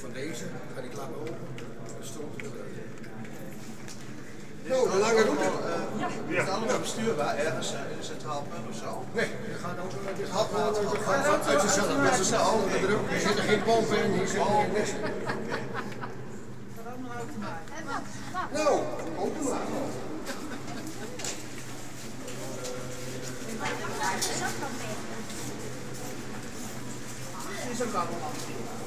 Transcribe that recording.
van deze. Ga die klappen open. Dan stroomt het eruit. Nou, hoe lang doet het? Is het allemaal bestuurbaar ergens in een centraal punt of zo? Nee, je gaat ook uit zichzelf. Er zitten geen pompen in, hier zit geen niks in. Nou, open maar. Dat is ook allemaal.